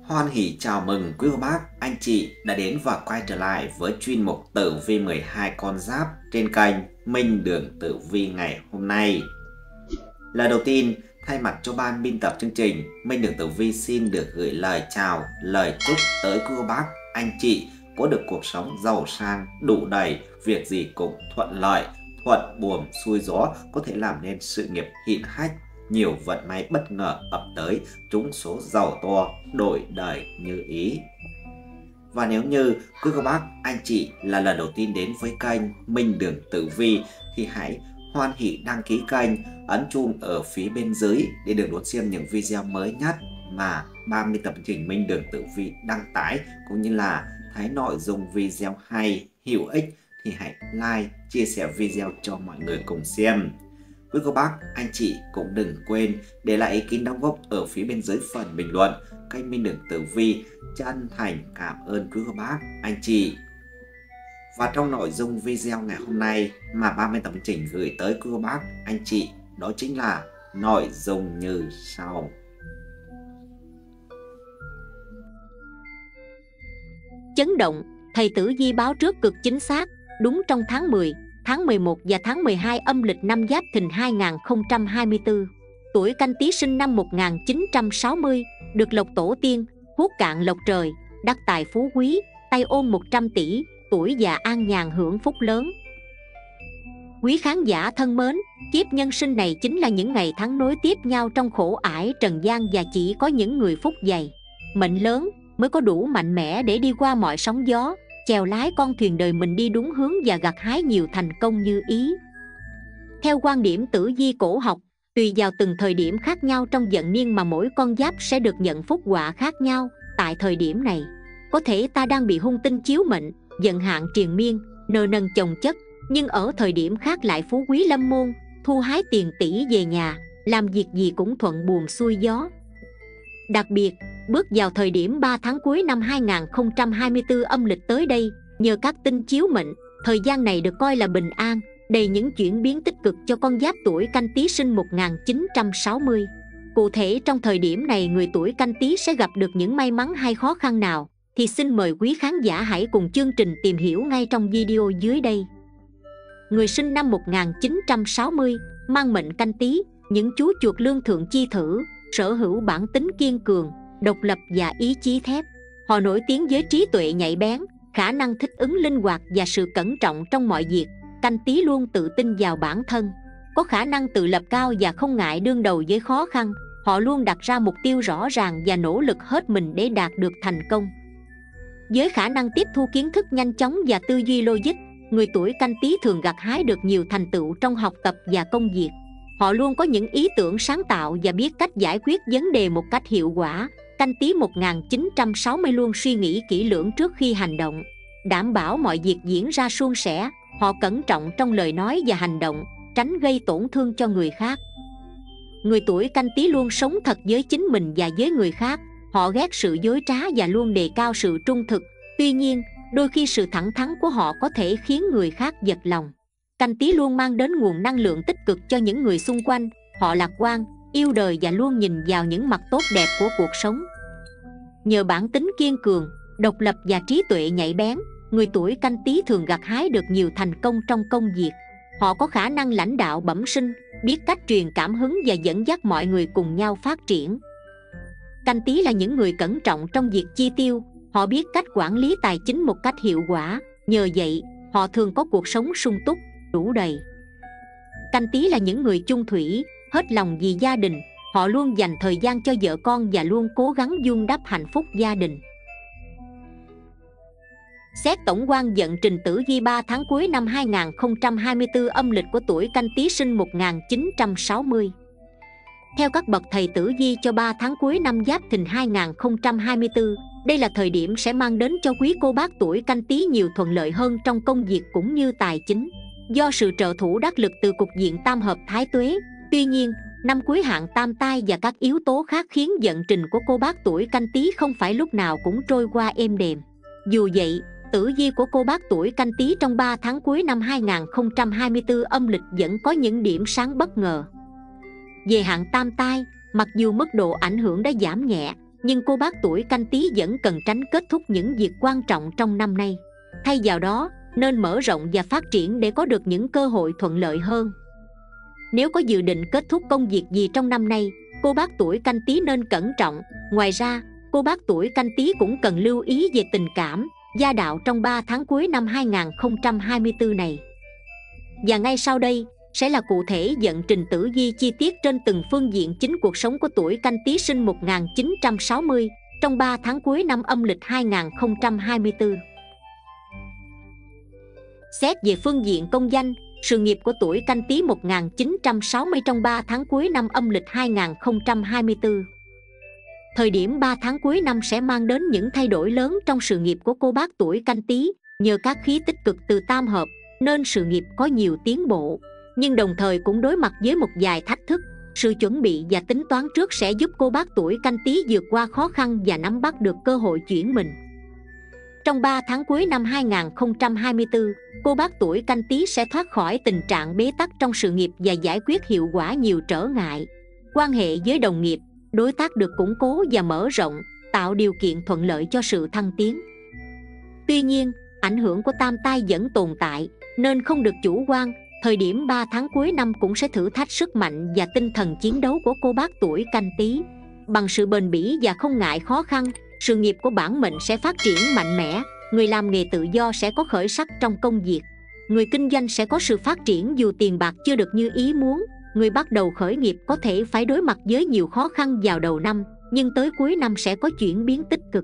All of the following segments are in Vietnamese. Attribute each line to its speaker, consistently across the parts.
Speaker 1: Hoan hỉ chào mừng quý cô bác, anh chị đã đến và quay trở lại với chuyên mục tử vi 12 con giáp trên kênh Minh Đường Tử Vi ngày hôm nay. Lời đầu tiên, thay mặt cho ban biên tập chương trình, Minh Đường Tử Vi xin được gửi lời chào, lời chúc tới quý cô bác, anh chị có được cuộc sống giàu sang, đủ đầy, việc gì cũng thuận lợi, thuận buồm xuôi gió, có thể làm nên sự nghiệp hiển hách, nhiều vận may bất ngờ ập tới, trúng số giàu to, đổi đời như ý. Và nếu như quý cô bác, anh chị là lần đầu tiên đến với kênh Minh Đường Tử Vi thì hãy hoan hỉ đăng ký kênh, ấn chuông ở phía bên dưới để được đón xem những video mới nhất mà ban biên tập chương trình Minh Đường Tử Vi đăng tải, cũng như là thấy nội dung video hay, hữu ích thì hãy like, chia sẻ video cho mọi người cùng xem. Quý cô bác, anh chị cũng đừng quên để lại ý kiến đóng góp ở phía bên dưới phần bình luận. Kênh Minh Đường Tử Vi chân thành cảm ơn quý cô bác, anh chị. Và trong nội dung video ngày hôm nay mà ban biên tập chương trình gửi tới quý cô bác, anh chị, đó chính là nội dung như sau.
Speaker 2: Chấn động, thầy Tử Vi báo trước cực chính xác, đúng trong tháng 10, tháng 11 và tháng 12 âm lịch năm Giáp Thìn 2024. Tuổi Canh Tý sinh năm 1960, được lộc tổ tiên, hút cạn lộc trời, đắc tài phú quý, tay ôm 100 tỷ, tuổi già an nhàn hưởng phúc lớn. Quý khán giả thân mến, kiếp nhân sinh này chính là những ngày tháng nối tiếp nhau trong khổ ải trần gian, và chỉ có những người phúc dày, mệnh lớn mới có đủ mạnh mẽ để đi qua mọi sóng gió, chèo lái con thuyền đời mình đi đúng hướng và gặt hái nhiều thành công như ý. Theo quan điểm tử vi cổ học, tùy vào từng thời điểm khác nhau trong vận niên mà mỗi con giáp sẽ được nhận phúc họa khác nhau. Tại thời điểm này, có thể ta đang bị hung tinh chiếu mệnh, vận hạn triền miên, nợ nần chồng chất, nhưng ở thời điểm khác lại phú quý lâm môn, thu hái tiền tỷ về nhà, làm việc gì cũng thuận buồm xuôi gió. Đặc biệt, bước vào thời điểm 3 tháng cuối năm 2024 âm lịch tới đây, nhờ các tinh chiếu mệnh, thời gian này được coi là bình an, đầy những chuyển biến tích cực cho con giáp tuổi Canh Tý sinh 1960. Cụ thể trong thời điểm này người tuổi Canh Tý sẽ gặp được những may mắn hay khó khăn nào thì xin mời quý khán giả hãy cùng chương trình tìm hiểu ngay trong video dưới đây. Người sinh năm 1960, mang mệnh Canh Tý, những chú chuột lương thượng chi thử, sở hữu bản tính kiên cường, độc lập và ý chí thép. Họ nổi tiếng với trí tuệ nhạy bén, khả năng thích ứng linh hoạt và sự cẩn trọng trong mọi việc. Canh Tý luôn tự tin vào bản thân, có khả năng tự lập cao và không ngại đương đầu với khó khăn. Họ luôn đặt ra mục tiêu rõ ràng và nỗ lực hết mình để đạt được thành công. Với khả năng tiếp thu kiến thức nhanh chóng và tư duy logic, người tuổi Canh Tý thường gặt hái được nhiều thành tựu trong học tập và công việc. Họ luôn có những ý tưởng sáng tạo và biết cách giải quyết vấn đề một cách hiệu quả. Canh Tý 1960 luôn suy nghĩ kỹ lưỡng trước khi hành động, đảm bảo mọi việc diễn ra suôn sẻ. Họ cẩn trọng trong lời nói và hành động, tránh gây tổn thương cho người khác. Người tuổi Canh Tý luôn sống thật với chính mình và với người khác. Họ ghét sự dối trá và luôn đề cao sự trung thực. Tuy nhiên, đôi khi sự thẳng thắn của họ có thể khiến người khác giật lòng. Canh Tý luôn mang đến nguồn năng lượng tích cực cho những người xung quanh. Họ lạc quan, yêu đời và luôn nhìn vào những mặt tốt đẹp của cuộc sống. Nhờ bản tính kiên cường, độc lập và trí tuệ nhạy bén, người tuổi Canh Tý thường gặt hái được nhiều thành công trong công việc. Họ có khả năng lãnh đạo bẩm sinh, biết cách truyền cảm hứng và dẫn dắt mọi người cùng nhau phát triển. Canh Tý là những người cẩn trọng trong việc chi tiêu. Họ biết cách quản lý tài chính một cách hiệu quả. Nhờ vậy, họ thường có cuộc sống sung túc, đủ đầy. Canh Tý là những người chung thủy, hết lòng vì gia đình. Họ luôn dành thời gian cho vợ con và luôn cố gắng vun đắp hạnh phúc gia đình. Xét tổng quan vận trình tử vi 3 tháng cuối năm 2024 âm lịch của tuổi Canh Tý sinh 1960. Theo các bậc thầy tử vi cho 3 tháng cuối năm Giáp Thìn 2024, đây là thời điểm sẽ mang đến cho quý cô bác tuổi Canh Tý nhiều thuận lợi hơn trong công việc cũng như tài chính, do sự trợ thủ đắc lực từ cục diện tam hợp thái tuế. Tuy nhiên, năm cuối hạn tam tai và các yếu tố khác khiến vận trình của cô bác tuổi Canh Tý không phải lúc nào cũng trôi qua êm đềm. Dù vậy, tử vi của cô bác tuổi Canh Tý trong 3 tháng cuối năm 2024 âm lịch vẫn có những điểm sáng bất ngờ. Về hạn tam tai, mặc dù mức độ ảnh hưởng đã giảm nhẹ, Nhưng cô bác tuổi Canh Tý vẫn cần tránh kết thúc những việc quan trọng trong năm nay. Thay vào đó, nên mở rộng và phát triển để có được những cơ hội thuận lợi hơn. Nếu có dự định kết thúc công việc gì trong năm nay, cô bác tuổi Canh Tý nên cẩn trọng. Ngoài ra, cô bác tuổi Canh Tý cũng cần lưu ý về tình cảm, gia đạo trong 3 tháng cuối năm 2024 này. Và ngay sau đây sẽ là cụ thể vận trình tử vi chi tiết trên từng phương diện chính cuộc sống của tuổi Canh Tý sinh 1960 trong 3 tháng cuối năm âm lịch 2024. Xét về phương diện công danh, sự nghiệp của tuổi Canh Tý 1960 trong 3 tháng cuối năm âm lịch 2024. Thời điểm 3 tháng cuối năm sẽ mang đến những thay đổi lớn trong sự nghiệp của cô bác tuổi Canh Tý, nhờ các khí tích cực từ tam hợp nên sự nghiệp có nhiều tiến bộ, nhưng đồng thời cũng đối mặt với một vài thách thức. Sự chuẩn bị và tính toán trước sẽ giúp cô bác tuổi Canh Tý vượt qua khó khăn và nắm bắt được cơ hội chuyển mình. Trong 3 tháng cuối năm 2024, cô bác tuổi Canh Tý sẽ thoát khỏi tình trạng bế tắc trong sự nghiệp và giải quyết hiệu quả nhiều trở ngại. Quan hệ với đồng nghiệp, đối tác được củng cố và mở rộng, tạo điều kiện thuận lợi cho sự thăng tiến. Tuy nhiên, ảnh hưởng của tam tai vẫn tồn tại, nên không được chủ quan. Thời điểm 3 tháng cuối năm cũng sẽ thử thách sức mạnh và tinh thần chiến đấu của cô bác tuổi Canh Tý. Bằng sự bền bỉ và không ngại khó khăn, sự nghiệp của bản mệnh sẽ phát triển mạnh mẽ. Người làm nghề tự do sẽ có khởi sắc trong công việc. Người kinh doanh sẽ có sự phát triển dù tiền bạc chưa được như ý muốn. Người bắt đầu khởi nghiệp có thể phải đối mặt với nhiều khó khăn vào đầu năm, nhưng tới cuối năm sẽ có chuyển biến tích cực.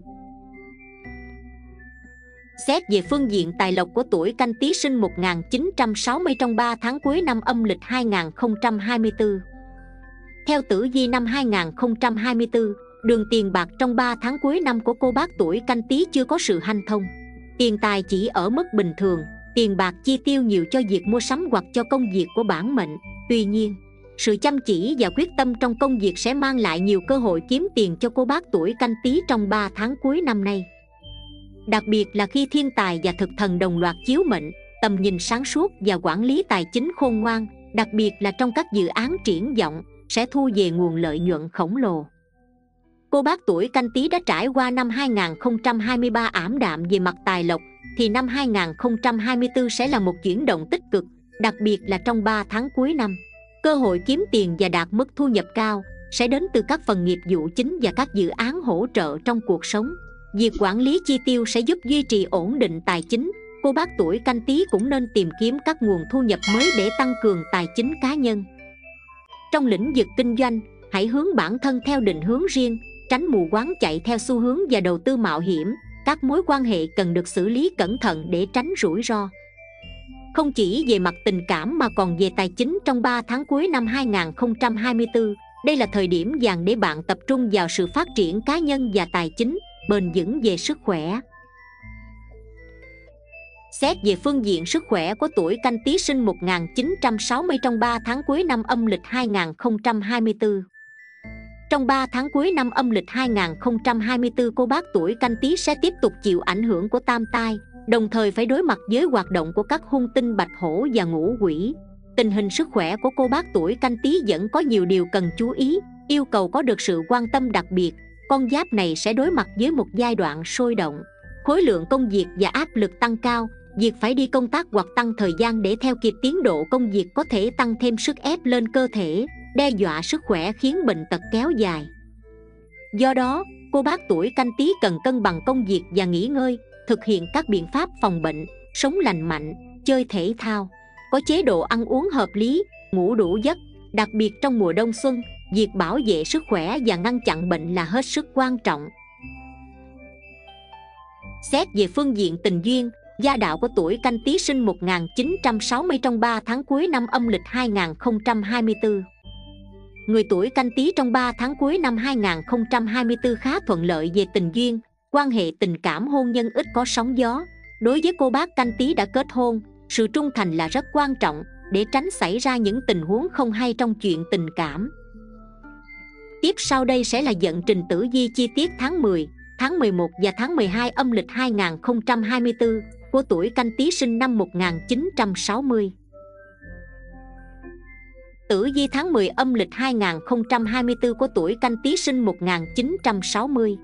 Speaker 2: Xét về phương diện tài lộc của tuổi Canh Tý sinh 1960 trong 3 tháng cuối năm âm lịch 2024. Theo tử vi năm 2024, đường tiền bạc trong 3 tháng cuối năm của cô bác tuổi Canh Tý chưa có sự hanh thông. Tiền tài chỉ ở mức bình thường, tiền bạc chi tiêu nhiều cho việc mua sắm hoặc cho công việc của bản mệnh. Tuy nhiên, sự chăm chỉ và quyết tâm trong công việc sẽ mang lại nhiều cơ hội kiếm tiền cho cô bác tuổi Canh Tý trong 3 tháng cuối năm nay. Đặc biệt là khi thiên tài và thực thần đồng loạt chiếu mệnh, tầm nhìn sáng suốt và quản lý tài chính khôn ngoan, đặc biệt là trong các dự án triển vọng, sẽ thu về nguồn lợi nhuận khổng lồ. Cô bác tuổi Canh Tý đã trải qua năm 2023 ảm đạm về mặt tài lộc, thì năm 2024 sẽ là một chuyển động tích cực, đặc biệt là trong 3 tháng cuối năm. Cơ hội kiếm tiền và đạt mức thu nhập cao sẽ đến từ các phần nghiệp vụ chính và các dự án hỗ trợ trong cuộc sống. Việc quản lý chi tiêu sẽ giúp duy trì ổn định tài chính. Cô bác tuổi Canh Tý cũng nên tìm kiếm các nguồn thu nhập mới để tăng cường tài chính cá nhân. Trong lĩnh vực kinh doanh, hãy hướng bản thân theo định hướng riêng, tránh mù quáng chạy theo xu hướng và đầu tư mạo hiểm. Các mối quan hệ cần được xử lý cẩn thận để tránh rủi ro. Không chỉ về mặt tình cảm mà còn về tài chính trong 3 tháng cuối năm 2024, đây là thời điểm vàng để bạn tập trung vào sự phát triển cá nhân và tài chính, bền vững về sức khỏe. Xét về phương diện sức khỏe của tuổi Canh Tý sinh 1960 trong 3 tháng cuối năm âm lịch 2024. Trong 3 tháng cuối năm âm lịch 2024, cô bác tuổi Canh Tý sẽ tiếp tục chịu ảnh hưởng của tam tai, đồng thời phải đối mặt với hoạt động của các hung tinh bạch hổ và ngũ quỷ. Tình hình sức khỏe của cô bác tuổi Canh Tý vẫn có nhiều điều cần chú ý, yêu cầu có được sự quan tâm đặc biệt. Con giáp này sẽ đối mặt với một giai đoạn sôi động, khối lượng công việc và áp lực tăng cao. Việc phải đi công tác hoặc tăng thời gian để theo kịp tiến độ công việc có thể tăng thêm sức ép lên cơ thể, đe dọa sức khỏe khiến bệnh tật kéo dài. Do đó, cô bác tuổi Canh Tý cần cân bằng công việc và nghỉ ngơi, thực hiện các biện pháp phòng bệnh, sống lành mạnh, chơi thể thao, có chế độ ăn uống hợp lý, ngủ đủ giấc. Đặc biệt trong mùa đông xuân, việc bảo vệ sức khỏe và ngăn chặn bệnh là hết sức quan trọng. Xét về phương diện tình duyên, gia đạo của tuổi Canh Tý sinh 1960 trong 3 tháng cuối năm âm lịch 2024. Người tuổi Canh Tý trong 3 tháng cuối năm 2024 khá thuận lợi về tình duyên, quan hệ tình cảm hôn nhân ít có sóng gió. Đối với cô bác Canh Tý đã kết hôn, sự trung thành là rất quan trọng để tránh xảy ra những tình huống không hay trong chuyện tình cảm. Tiếp sau đây sẽ là vận trình tử vi chi tiết tháng 10, tháng 11 và tháng 12 âm lịch 2024 của tuổi Canh Tý sinh năm 1960. Tử vi tháng 10 âm lịch 2024 của tuổi Canh Tý sinh 1960.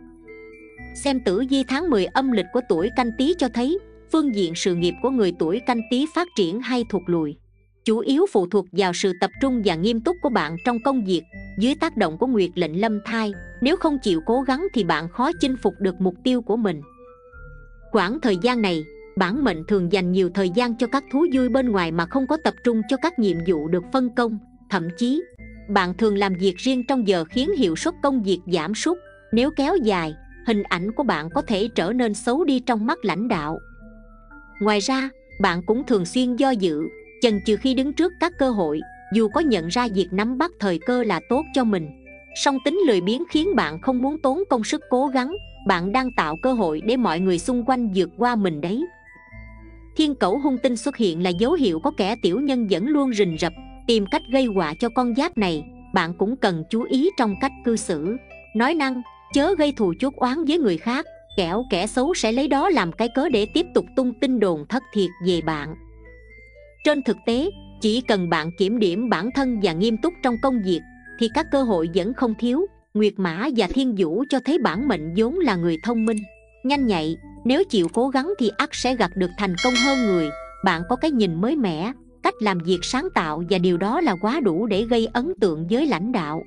Speaker 2: Xem tử vi tháng 10 âm lịch của tuổi Canh Tý cho thấy phương diện sự nghiệp của người tuổi Canh Tý phát triển hay thụt lùi, chủ yếu phụ thuộc vào sự tập trung và nghiêm túc của bạn trong công việc. Dưới tác động của nguyệt lệnh lâm thai, nếu không chịu cố gắng thì bạn khó chinh phục được mục tiêu của mình. Quãng thời gian này, bản mệnh thường dành nhiều thời gian cho các thú vui bên ngoài mà không có tập trung cho các nhiệm vụ được phân công. Thậm chí, bạn thường làm việc riêng trong giờ khiến hiệu suất công việc giảm sút. Nếu kéo dài, hình ảnh của bạn có thể trở nên xấu đi trong mắt lãnh đạo. Ngoài ra, bạn cũng thường xuyên do dự, chần chừ khi đứng trước các cơ hội, dù có nhận ra việc nắm bắt thời cơ là tốt cho mình. Song tính lười biếng khiến bạn không muốn tốn công sức cố gắng. Bạn đang tạo cơ hội để mọi người xung quanh vượt qua mình đấy. Thiên Cẩu hung tinh xuất hiện là dấu hiệu có kẻ tiểu nhân vẫn luôn rình rập, tìm cách gây họa cho con giáp này. Bạn cũng cần chú ý trong cách cư xử, nói năng, chớ gây thù chuốc oán với người khác, kẻo kẻ xấu sẽ lấy đó làm cái cớ để tiếp tục tung tin đồn thất thiệt về bạn. Trên thực tế, chỉ cần bạn kiểm điểm bản thân và nghiêm túc trong công việc thì các cơ hội vẫn không thiếu. Nguyệt Mã và Thiên Vũ cho thấy bản mệnh vốn là người thông minh, nhanh nhạy, nếu chịu cố gắng thì ắt sẽ gặt được thành công hơn người. Bạn có cái nhìn mới mẻ, cách làm việc sáng tạo và điều đó là quá đủ để gây ấn tượng với lãnh đạo.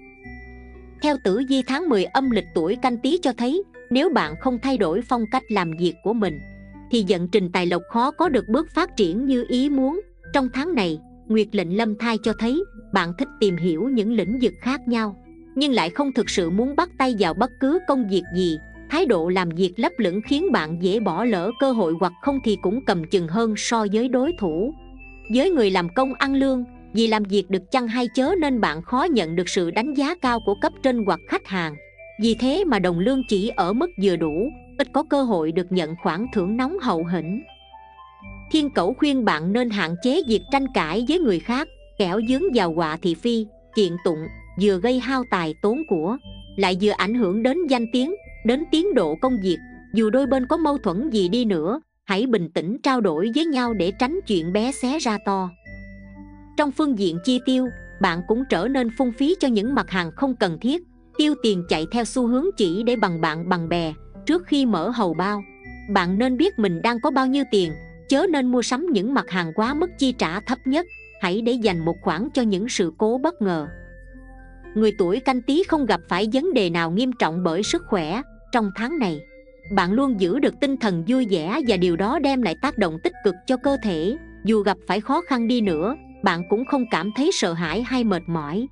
Speaker 2: Theo tử vi tháng 10 âm lịch tuổi Canh Tý cho thấy, nếu bạn không thay đổi phong cách làm việc của mình thì vận trình tài lộc khó có được bước phát triển như ý muốn. Trong tháng này, nguyệt lệnh lâm thai cho thấy bạn thích tìm hiểu những lĩnh vực khác nhau, nhưng lại không thực sự muốn bắt tay vào bất cứ công việc gì. Thái độ làm việc lấp lửng khiến bạn dễ bỏ lỡ cơ hội, hoặc không thì cũng cầm chừng hơn so với đối thủ. Với người làm công ăn lương, vì làm việc được chăng hay chớ nên bạn khó nhận được sự đánh giá cao của cấp trên hoặc khách hàng. Vì thế mà đồng lương chỉ ở mức vừa đủ, ít có cơ hội được nhận khoản thưởng nóng hậu hĩnh. Thiên Cẩu khuyên bạn nên hạn chế việc tranh cãi với người khác, kẻo dướng vào họa thị phi, kiện tụng, vừa gây hao tài tốn của, lại vừa ảnh hưởng đến danh tiếng, đến tiến độ công việc. Dù đôi bên có mâu thuẫn gì đi nữa, hãy bình tĩnh trao đổi với nhau để tránh chuyện bé xé ra to. Trong phương diện chi tiêu, bạn cũng trở nên phung phí cho những mặt hàng không cần thiết, tiêu tiền chạy theo xu hướng chỉ để bằng bạn bằng bè. Trước khi mở hầu bao, bạn nên biết mình đang có bao nhiêu tiền, chớ nên mua sắm những mặt hàng quá mức chi trả thấp nhất. Hãy để dành một khoản cho những sự cố bất ngờ. Người tuổi Canh Tý không gặp phải vấn đề nào nghiêm trọng bởi sức khỏe. Trong tháng này, bạn luôn giữ được tinh thần vui vẻ và điều đó đem lại tác động tích cực cho cơ thể. Dù gặp phải khó khăn đi nữa, bạn cũng không cảm thấy sợ hãi hay mệt mỏi.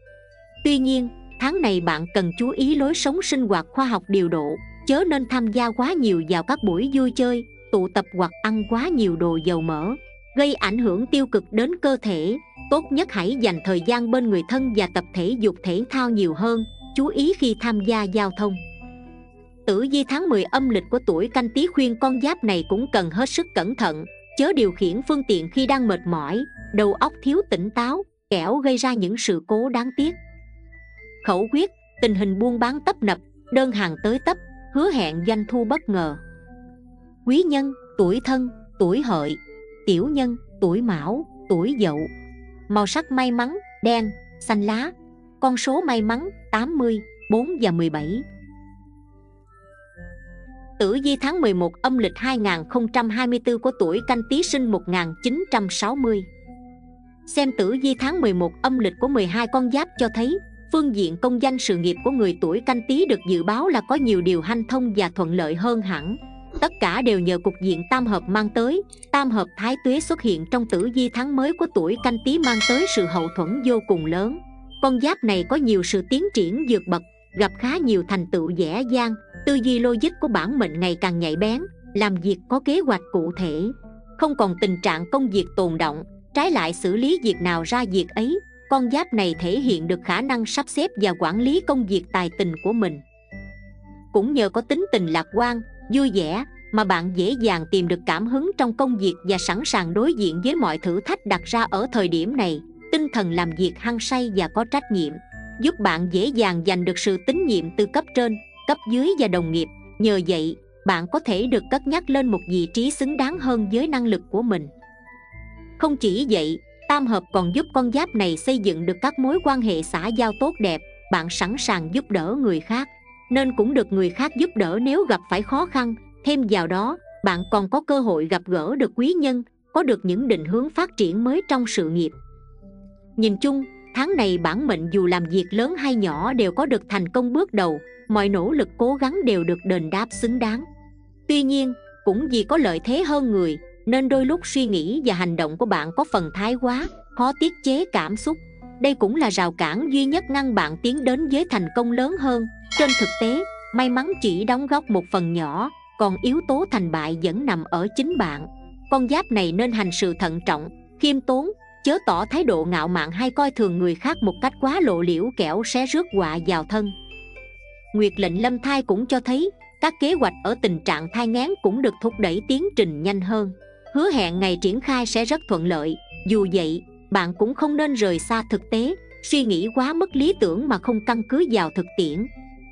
Speaker 2: Tuy nhiên, tháng này bạn cần chú ý lối sống sinh hoạt khoa học điều độ, chớ nên tham gia quá nhiều vào các buổi vui chơi, tụ tập hoặc ăn quá nhiều đồ dầu mỡ, gây ảnh hưởng tiêu cực đến cơ thể. Tốt nhất hãy dành thời gian bên người thân và tập thể dục thể thao nhiều hơn. Chú ý khi tham gia giao thông. Tử vi tháng 10 âm lịch của tuổi Canh Tý khuyên con giáp này cũng cần hết sức cẩn thận, chớ điều khiển phương tiện khi đang mệt mỏi, đầu óc thiếu tỉnh táo, kẻo gây ra những sự cố đáng tiếc. Khẩu quyết: tình hình buôn bán tấp nập, đơn hàng tới tấp, hứa hẹn doanh thu bất ngờ. Quý nhân: tuổi Thân, tuổi Hợi. Tiểu nhân: tuổi Mão, tuổi Dậu. Màu sắc may mắn: đen, xanh lá. Con số may mắn: 80, 4 và 17. Tử vi tháng 11 âm lịch 2024 của tuổi Canh Tý sinh 1960. Xem tử vi tháng 11 âm lịch của 12 con giáp cho thấy phương diện công danh sự nghiệp của người tuổi Canh Tý được dự báo là có nhiều điều hanh thông và thuận lợi hơn hẳn. Tất cả đều nhờ cục diện tam hợp mang tới. Tam hợp Thái Tuế xuất hiện trong tử vi tháng mới của tuổi Canh Tý mang tới sự hậu thuẫn vô cùng lớn. Con giáp này có nhiều sự tiến triển vượt bậc, gặp khá nhiều thành tựu dễ dàng. Tư duy logic của bản mệnh ngày càng nhạy bén, làm việc có kế hoạch cụ thể, không còn tình trạng công việc tồn động, trái lại xử lý việc nào ra việc ấy. Con giáp này thể hiện được khả năng sắp xếp và quản lý công việc tài tình của mình. Cũng nhờ có tính tình lạc quan, vui vẻ mà bạn dễ dàng tìm được cảm hứng trong công việc và sẵn sàng đối diện với mọi thử thách đặt ra ở thời điểm này. Tinh thần làm việc hăng say và có trách nhiệm giúp bạn dễ dàng giành được sự tín nhiệm từ cấp trên, cấp dưới và đồng nghiệp. Nhờ vậy, bạn có thể được cất nhắc lên một vị trí xứng đáng hơn với năng lực của mình. Không chỉ vậy, Tam hợp còn giúp con giáp này xây dựng được các mối quan hệ xã giao tốt đẹp. Bạn sẵn sàng giúp đỡ người khác, nên cũng được người khác giúp đỡ nếu gặp phải khó khăn. Thêm vào đó, bạn còn có cơ hội gặp gỡ được quý nhân, có được những định hướng phát triển mới trong sự nghiệp. Nhìn chung, tháng này bản mệnh dù làm việc lớn hay nhỏ đều có được thành công bước đầu, mọi nỗ lực cố gắng đều được đền đáp xứng đáng. Tuy nhiên, cũng vì có lợi thế hơn người, nên đôi lúc suy nghĩ và hành động của bạn có phần thái quá, khó tiết chế cảm xúc. Đây cũng là rào cản duy nhất ngăn bạn tiến đến với thành công lớn hơn. Trên thực tế, may mắn chỉ đóng góp một phần nhỏ, còn yếu tố thành bại vẫn nằm ở chính bạn. Con giáp này nên hành sự thận trọng, khiêm tốn, chớ tỏ thái độ ngạo mạn hay coi thường người khác một cách quá lộ liễu, kẻo sẽ rước họa vào thân. Nguyệt lệnh lâm thai cũng cho thấy các kế hoạch ở tình trạng thai nghén cũng được thúc đẩy tiến trình nhanh hơn, hứa hẹn ngày triển khai sẽ rất thuận lợi. Dù vậy, bạn cũng không nên rời xa thực tế, suy nghĩ quá mức lý tưởng mà không căn cứ vào thực tiễn.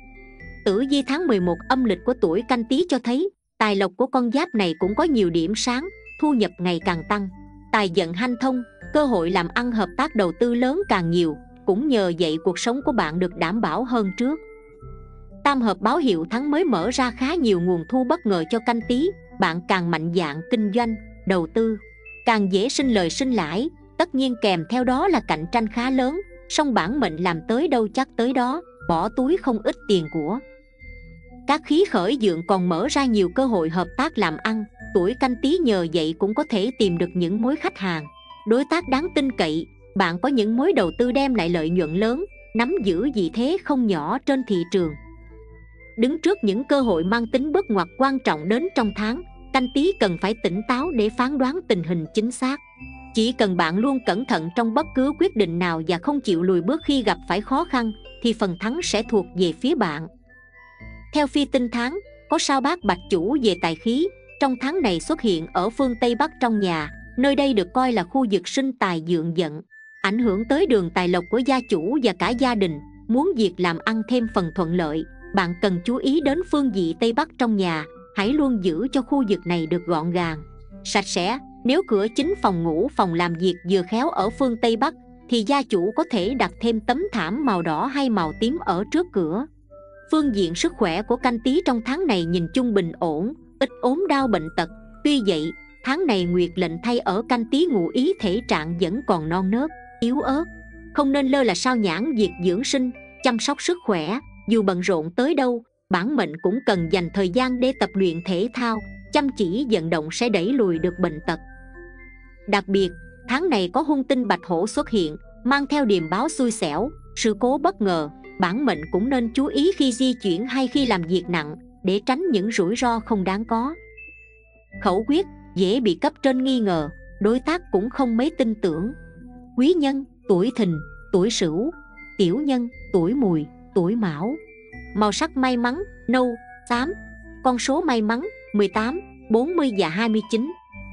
Speaker 2: Tử vi tháng 11 âm lịch của tuổi Canh Tý cho thấy tài lộc của con giáp này cũng có nhiều điểm sáng, thu nhập ngày càng tăng, tài vận hanh thông, cơ hội làm ăn hợp tác đầu tư lớn càng nhiều. Cũng nhờ vậy cuộc sống của bạn được đảm bảo hơn trước. Tam hợp báo hiệu tháng mới mở ra khá nhiều nguồn thu bất ngờ cho Canh Tý. Bạn càng mạnh dạn kinh doanh, đầu tư, càng dễ sinh lời sinh lãi. Tất nhiên kèm theo đó là cạnh tranh khá lớn, song bản mệnh làm tới đâu chắc tới đó, bỏ túi không ít tiền của. Các khí khởi dượng còn mở ra nhiều cơ hội hợp tác làm ăn. Tuổi Canh Tý nhờ vậy cũng có thể tìm được những mối khách hàng, đối tác đáng tin cậy. Bạn có những mối đầu tư đem lại lợi nhuận lớn, nắm giữ vị thế không nhỏ trên thị trường. Đứng trước những cơ hội mang tính bước ngoặt quan trọng đến trong tháng, Canh Tý cần phải tỉnh táo để phán đoán tình hình chính xác. Chỉ cần bạn luôn cẩn thận trong bất cứ quyết định nào và không chịu lùi bước khi gặp phải khó khăn, thì phần thắng sẽ thuộc về phía bạn. Theo phi tinh tháng, có sao Bát Bạch Chủ về tài khí, trong tháng này xuất hiện ở phương Tây Bắc trong nhà. Nơi đây được coi là khu vực sinh tài dượng vận, ảnh hưởng tới đường tài lộc của gia chủ và cả gia đình. Muốn việc làm ăn thêm phần thuận lợi, bạn cần chú ý đến phương vị Tây Bắc trong nhà. Hãy luôn giữ cho khu vực này được gọn gàng, sạch sẽ. Nếu cửa chính phòng ngủ, phòng làm việc vừa khéo ở phương Tây Bắc, thì gia chủ có thể đặt thêm tấm thảm màu đỏ hay màu tím ở trước cửa. Phương diện sức khỏe của Canh Tý trong tháng này nhìn chung bình ổn, ít ốm đau bệnh tật. Tuy vậy, tháng này Nguyệt lệnh thay ở Canh Tý ngụ ý thể trạng vẫn còn non nớt, yếu ớt, không nên lơ là sao nhãng việc dưỡng sinh, chăm sóc sức khỏe. Dù bận rộn tới đâu, bản mệnh cũng cần dành thời gian để tập luyện thể thao, chăm chỉ vận động sẽ đẩy lùi được bệnh tật. Đặc biệt, tháng này có hung tinh Bạch Hổ xuất hiện, mang theo điềm báo xui xẻo, sự cố bất ngờ. Bản mệnh cũng nên chú ý khi di chuyển hay khi làm việc nặng, để tránh những rủi ro không đáng có. Khẩu quyết, dễ bị cấp trên nghi ngờ, đối tác cũng không mấy tin tưởng. Quý nhân, tuổi Thìn, tuổi Sửu. Tiểu nhân, tuổi Mùi, tuổi Mão. Màu sắc may mắn, nâu, xám. Con số may mắn, 18, 40 và 29.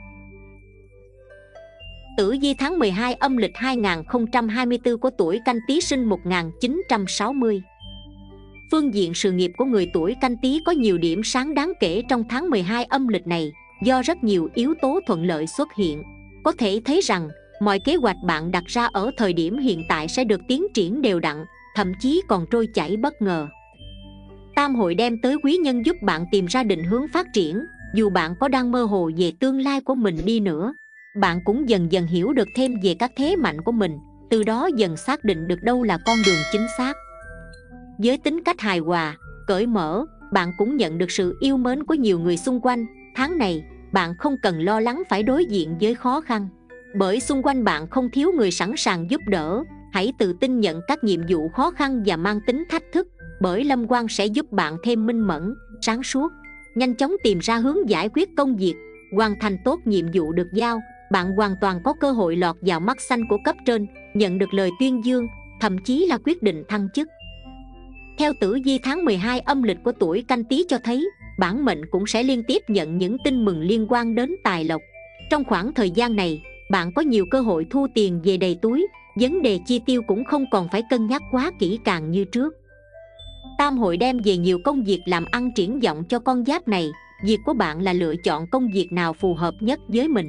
Speaker 2: Tử vi tháng 12 âm lịch 2024 của tuổi Canh Tý sinh 1960. Phương diện sự nghiệp của người tuổi Canh Tý có nhiều điểm sáng đáng kể trong tháng 12 âm lịch này, do rất nhiều yếu tố thuận lợi xuất hiện. Có thể thấy rằng, mọi kế hoạch bạn đặt ra ở thời điểm hiện tại sẽ được tiến triển đều đặn, thậm chí còn trôi chảy bất ngờ. Tam hội đem tới quý nhân giúp bạn tìm ra định hướng phát triển. Dù bạn có đang mơ hồ về tương lai của mình đi nữa, bạn cũng dần dần hiểu được thêm về các thế mạnh của mình, từ đó dần xác định được đâu là con đường chính xác. Với tính cách hài hòa, cởi mở, bạn cũng nhận được sự yêu mến của nhiều người xung quanh. Tháng này, bạn không cần lo lắng phải đối diện với khó khăn, bởi xung quanh bạn không thiếu người sẵn sàng giúp đỡ. Hãy tự tin nhận các nhiệm vụ khó khăn và mang tính thách thức, bởi lâm quang sẽ giúp bạn thêm minh mẫn, sáng suốt, nhanh chóng tìm ra hướng giải quyết công việc, hoàn thành tốt nhiệm vụ được giao. Bạn hoàn toàn có cơ hội lọt vào mắt xanh của cấp trên, nhận được lời tuyên dương, thậm chí là quyết định thăng chức. Theo tử vi tháng 12 âm lịch của tuổi Canh Tý cho thấy, bản mệnh cũng sẽ liên tiếp nhận những tin mừng liên quan đến tài lộc. Trong khoảng thời gian này, bạn có nhiều cơ hội thu tiền về đầy túi, vấn đề chi tiêu cũng không còn phải cân nhắc quá kỹ càng như trước. Tam hội đem về nhiều công việc làm ăn triển vọng cho con giáp này. Việc của bạn là lựa chọn công việc nào phù hợp nhất với mình.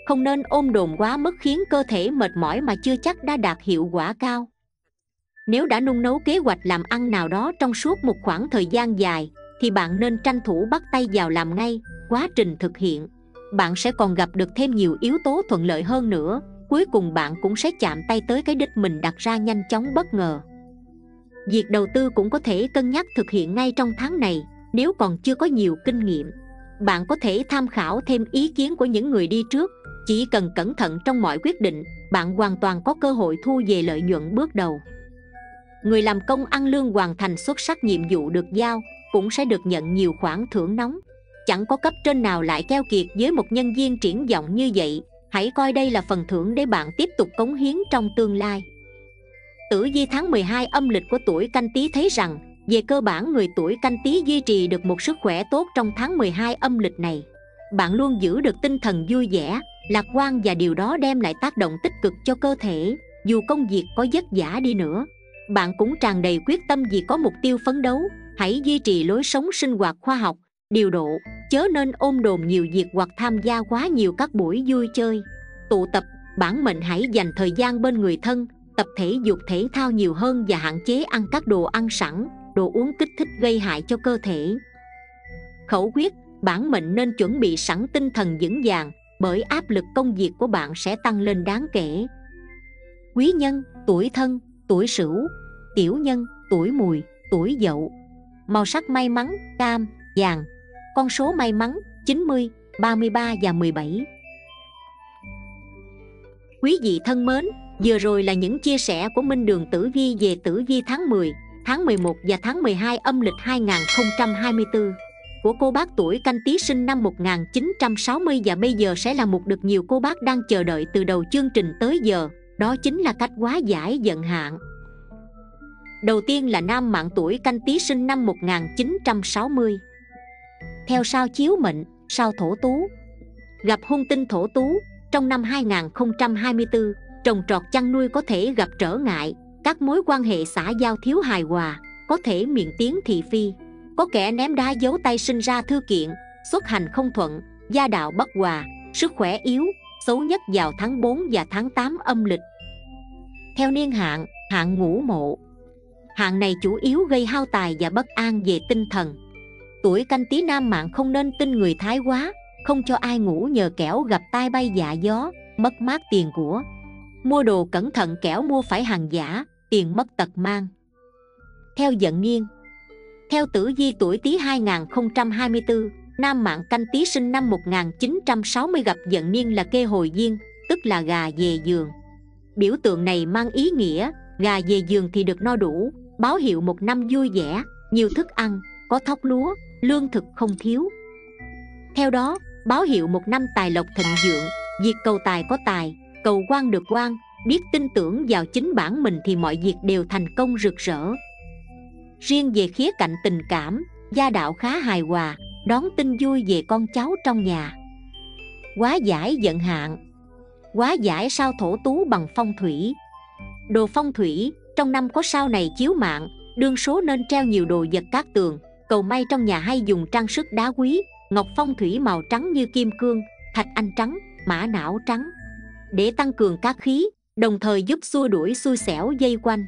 Speaker 2: Không nên ôm đồm quá mức khiến cơ thể mệt mỏi mà chưa chắc đã đạt hiệu quả cao. Nếu đã nung nấu kế hoạch làm ăn nào đó trong suốt một khoảng thời gian dài thì bạn nên tranh thủ bắt tay vào làm ngay. Quá trình thực hiện, bạn sẽ còn gặp được thêm nhiều yếu tố thuận lợi hơn nữa. Cuối cùng bạn cũng sẽ chạm tay tới cái đích mình đặt ra nhanh chóng bất ngờ. Việc đầu tư cũng có thể cân nhắc thực hiện ngay trong tháng này. Nếu còn chưa có nhiều kinh nghiệm, bạn có thể tham khảo thêm ý kiến của những người đi trước. Chỉ cần cẩn thận trong mọi quyết định, bạn hoàn toàn có cơ hội thu về lợi nhuận bước đầu. Người làm công ăn lương hoàn thành xuất sắc nhiệm vụ được giao cũng sẽ được nhận nhiều khoản thưởng nóng. Chẳng có cấp trên nào lại keo kiệt với một nhân viên triển vọng như vậy. Hãy coi đây là phần thưởng để bạn tiếp tục cống hiến trong tương lai. Tử vi tháng 12 âm lịch của tuổi Canh Tý thấy rằng, về cơ bản người tuổi Canh Tý duy trì được một sức khỏe tốt trong tháng 12 âm lịch này. Bạn luôn giữ được tinh thần vui vẻ, lạc quan và điều đó đem lại tác động tích cực cho cơ thể. Dù công việc có vất vả đi nữa, bạn cũng tràn đầy quyết tâm vì có mục tiêu phấn đấu. Hãy duy trì lối sống sinh hoạt khoa học, điều độ, chớ nên ôm đồm nhiều việc hoặc tham gia quá nhiều các buổi vui chơi, tụ tập. Bản mệnh hãy dành thời gian bên người thân, tập thể dục thể thao nhiều hơn và hạn chế ăn các đồ ăn sẵn, đồ uống kích thích gây hại cho cơ thể. Khẩu quyết, bản mệnh nên chuẩn bị sẵn tinh thần vững vàng, bởi áp lực công việc của bạn sẽ tăng lên đáng kể. Quý nhân, tuổi Thân, tuổi Sửu. Tiểu nhân, tuổi Mùi, tuổi Dậu. Màu sắc may mắn, cam, vàng. Con số may mắn, 90, 33 và 17. Quý vị thân mến, vừa rồi là những chia sẻ của Minh Đường Tử Vi về tử vi tháng 10, tháng 11 và tháng 12 âm lịch 2024 của cô bác tuổi Canh Tý sinh năm 1960. Và bây giờ sẽ là một được nhiều cô bác đang chờ đợi từ đầu chương trình tới giờ, đó chính là cách hóa giải vận hạn. Đầu tiên là nam mạng tuổi Canh Tý sinh năm 1960. Theo sao chiếu mệnh, sao Thổ Tú. Gặp hung tinh Thổ Tú, trong năm 2024, trồng trọt chăn nuôi có thể gặp trở ngại, các mối quan hệ xã giao thiếu hài hòa, có thể miệng tiếng thị phi, có kẻ ném đá giấu tay sinh ra thư kiện, xuất hành không thuận, gia đạo bất hòa, sức khỏe yếu, xấu nhất vào tháng 4 và tháng 8 âm lịch. Theo niên hạn, hạn Ngũ Mộ. Hạn này chủ yếu gây hao tài và bất an về tinh thần. Tuổi Canh Tý nam mạng không nên tin người thái quá, không cho ai ngủ nhờ kẻo gặp tai bay dạ gió, mất mát tiền của. Mua đồ cẩn thận kẻo mua phải hàng giả, tiền mất tật mang. Theo vận niên. Theo tử vi tuổi Tý 2024, nam mạng Canh Tý sinh năm 1960 gặp vận niên là kê hồi diên, tức là gà về giường. Biểu tượng này mang ý nghĩa gà về giường thì được no đủ, báo hiệu một năm vui vẻ, nhiều thức ăn, có thóc lúa, lương thực không thiếu. Theo đó, báo hiệu một năm tài lộc thịnh vượng, việc cầu tài có tài, cầu quan được quan, biết tin tưởng vào chính bản mình thì mọi việc đều thành công rực rỡ. Riêng về khía cạnh tình cảm, gia đạo khá hài hòa, đón tin vui về con cháu trong nhà. Hóa giải vận hạn. Hóa giải sao Thổ Tú bằng phong thủy. Đồ phong thủy, trong năm có sao này chiếu mạng, đương số nên treo nhiều đồ vật cát tường, cầu may trong nhà hay dùng trang sức đá quý, ngọc phong thủy màu trắng như kim cương, thạch anh trắng, mã não trắng, để tăng cường cát khí, đồng thời giúp xua đuổi xui xẻo dây quanh.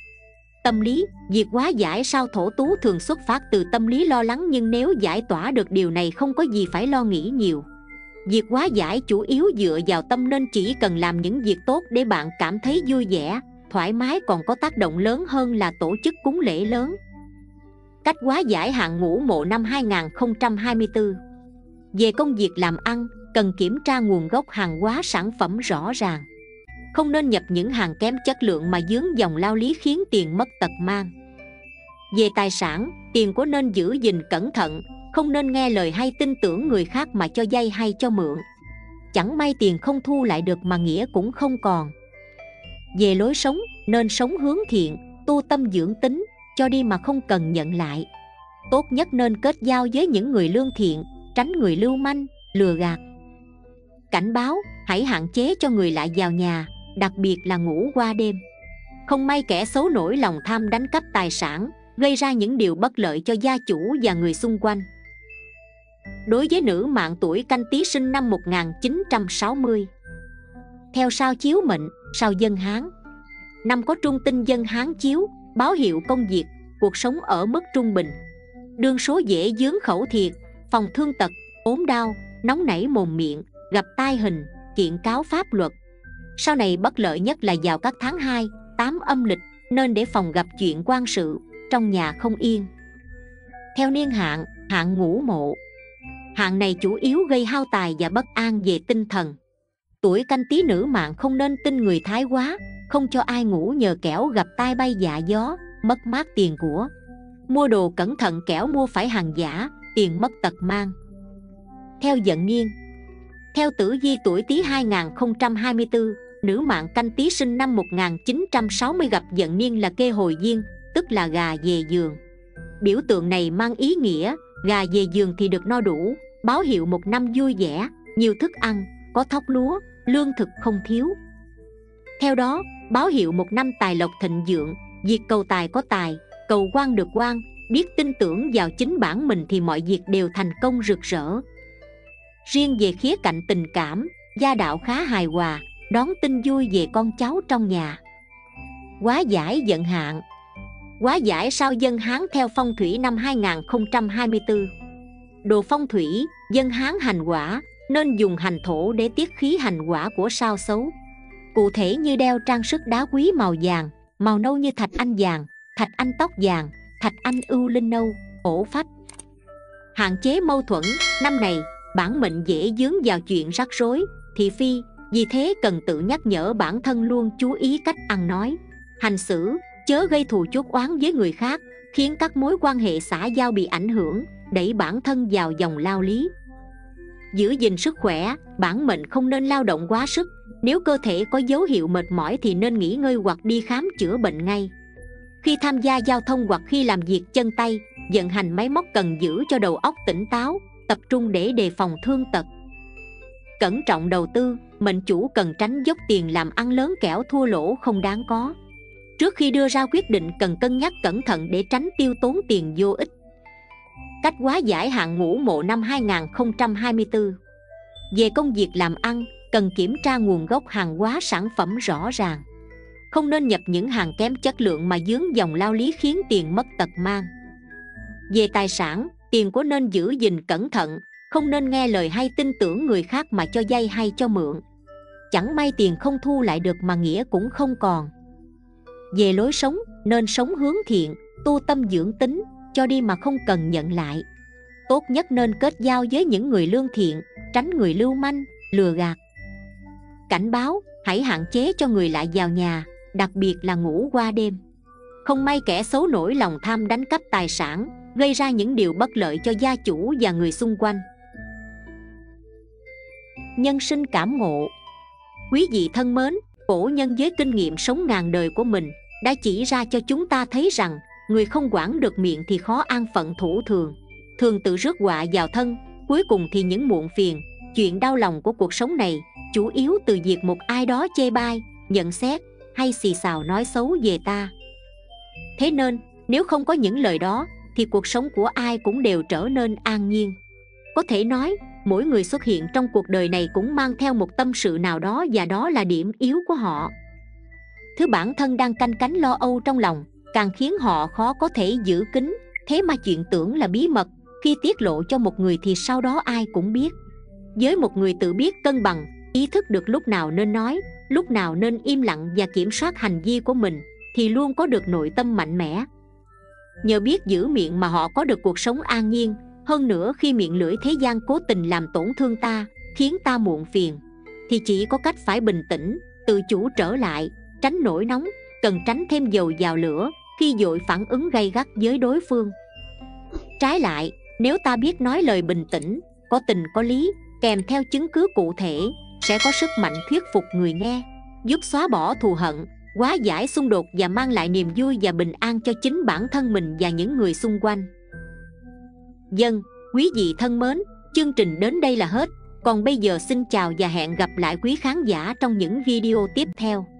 Speaker 2: Tâm lý, việc hóa giải sao Thổ Tú thường xuất phát từ tâm lý lo lắng, nhưng nếu giải tỏa được điều này không có gì phải lo nghĩ nhiều. Việc hóa giải chủ yếu dựa vào tâm nên chỉ cần làm những việc tốt để bạn cảm thấy vui vẻ, thoải mái, còn có tác động lớn hơn là tổ chức cúng lễ lớn. Cách hóa giải hạn Ngũ Mộ năm 2024. Về công việc làm ăn, cần kiểm tra nguồn gốc hàng hóa sản phẩm rõ ràng. Không nên nhập những hàng kém chất lượng mà dướng dòng lao lý khiến tiền mất tật mang. Về tài sản, tiền của nên giữ gìn cẩn thận, không nên nghe lời hay tin tưởng người khác mà cho vay hay cho mượn. Chẳng may tiền không thu lại được mà nghĩa cũng không còn. Về lối sống, nên sống hướng thiện, tu tâm dưỡng tính, cho đi mà không cần nhận lại. Tốt nhất nên kết giao với những người lương thiện, tránh người lưu manh, lừa gạt. Cảnh báo, hãy hạn chế cho người lạ vào nhà, đặc biệt là ngủ qua đêm. Không may kẻ xấu nổi lòng tham đánh cắp tài sản, gây ra những điều bất lợi cho gia chủ và người xung quanh. đối với nữ mạng tuổi Canh Tý sinh năm 1960. Theo sao chiếu mệnh, sao Dân Hán. Năm có trung tinh Dân Hán chiếu, báo hiệu công việc, cuộc sống ở mức trung bình. Đương số dễ dướng khẩu thiệt, phòng thương tật, ốm đau, nóng nảy mồm miệng, gặp tai hình, kiện cáo pháp luật. Sau này bất lợi nhất là vào các tháng 2, 8 âm lịch, nên để phòng gặp chuyện quan sự, trong nhà không yên. Theo niên hạn, hạn Ngũ Mộ. Hạn này chủ yếu gây hao tài và bất an về tinh thần. Tuổi Canh Tý nữ mạng không nên tin người thái quá, không cho ai ngủ nhờ kẻo gặp tai bay dạ gió, mất mát tiền của. Mua đồ cẩn thận kẻo mua phải hàng giả, tiền mất tật mang. Theo Vận Niên. Theo tử vi tuổi Tý 2024, nữ mạng Canh Tý sinh năm 1960 gặp Vận Niên là kê hồi diên, tức là gà về giường. Biểu tượng này mang ý nghĩa gà về giường thì được no đủ, báo hiệu một năm vui vẻ, nhiều thức ăn, có thóc lúa, lương thực không thiếu. Theo đó, báo hiệu một năm tài lộc thịnh vượng, việc cầu tài có tài, cầu quan được quan, biết tin tưởng vào chính bản mình thì mọi việc đều thành công rực rỡ. Riêng về khía cạnh tình cảm, gia đạo khá hài hòa, đón tin vui về con cháu trong nhà. Hóa giải vận hạn. Hóa giải sao Dân Hán theo phong thủy năm 2024. Đồ phong thủy, Dân Hán hành quả, nên dùng hành thổ để tiết khí hành quả của sao xấu. Cụ thể như đeo trang sức đá quý màu vàng, màu nâu như thạch anh vàng, thạch anh tóc vàng, thạch anh ưu linh nâu, hổ phách. Hạn chế mâu thuẫn, năm này bản mệnh dễ vướng vào chuyện rắc rối, thị phi, vì thế cần tự nhắc nhở bản thân luôn chú ý cách ăn nói, hành xử, chớ gây thù chuốc oán với người khác, khiến các mối quan hệ xã giao bị ảnh hưởng, đẩy bản thân vào dòng lao lý. Giữ gìn sức khỏe, bản mệnh không nên lao động quá sức, nếu cơ thể có dấu hiệu mệt mỏi thì nên nghỉ ngơi hoặc đi khám chữa bệnh ngay. Khi tham gia giao thông hoặc khi làm việc chân tay, vận hành máy móc cần giữ cho đầu óc tỉnh táo, tập trung để đề phòng thương tật. Cẩn trọng đầu tư, mệnh chủ cần tránh dốc tiền làm ăn lớn kẻo thua lỗ không đáng có. Trước khi đưa ra quyết định cần cân nhắc cẩn thận để tránh tiêu tốn tiền vô ích. Cách hóa giải hạn Ngũ Mộ năm 2024. Về công việc làm ăn, cần kiểm tra nguồn gốc hàng hóa sản phẩm rõ ràng. Không nên nhập những hàng kém chất lượng mà vướng dòng lao lý khiến tiền mất tật mang. Về tài sản, tiền của nên giữ gìn cẩn thận, không nên nghe lời hay tin tưởng người khác mà cho vay hay cho mượn. Chẳng may tiền không thu lại được mà nghĩa cũng không còn. Về lối sống, nên sống hướng thiện, tu tâm dưỡng tính, cho đi mà không cần nhận lại. Tốt nhất nên kết giao với những người lương thiện, tránh người lưu manh, lừa gạt. Cảnh báo, hãy hạn chế cho người lạ vào nhà, đặc biệt là ngủ qua đêm. Không may kẻ xấu nổi lòng tham đánh cắp tài sản, gây ra những điều bất lợi cho gia chủ và người xung quanh. Nhân sinh cảm ngộ. Quý vị thân mến, cổ nhân với kinh nghiệm sống ngàn đời của mình đã chỉ ra cho chúng ta thấy rằng người không quản được miệng thì khó an phận thủ thường, thường tự rước họa vào thân. Cuối cùng thì những muộn phiền, chuyện đau lòng của cuộc sống này chủ yếu từ việc một ai đó chê bai, nhận xét hay xì xào nói xấu về ta. Thế nên nếu không có những lời đó thì cuộc sống của ai cũng đều trở nên an nhiên. Có thể nói mỗi người xuất hiện trong cuộc đời này cũng mang theo một tâm sự nào đó, và đó là điểm yếu của họ. Thứ bản thân đang canh cánh lo âu trong lòng, càng khiến họ khó có thể giữ kín. Thế mà chuyện tưởng là bí mật, khi tiết lộ cho một người thì sau đó ai cũng biết. Với một người tự biết cân bằng, ý thức được lúc nào nên nói, lúc nào nên im lặng và kiểm soát hành vi của mình, thì luôn có được nội tâm mạnh mẽ. Nhờ biết giữ miệng mà họ có được cuộc sống an nhiên. Hơn nữa khi miệng lưỡi thế gian cố tình làm tổn thương ta, khiến ta muộn phiền, thì chỉ có cách phải bình tĩnh, tự chủ trở lại, tránh nổi nóng, cần tránh thêm dầu vào lửa khi vội phản ứng gay gắt với đối phương. Trái lại, nếu ta biết nói lời bình tĩnh, có tình có lý, kèm theo chứng cứ cụ thể, sẽ có sức mạnh thuyết phục người nghe, giúp xóa bỏ thù hận, hóa giải xung đột và mang lại niềm vui và bình an cho chính bản thân mình và những người xung quanh. Dân, quý vị thân mến, chương trình đến đây là hết. Còn bây giờ xin chào và hẹn gặp lại quý khán giả trong những video tiếp theo.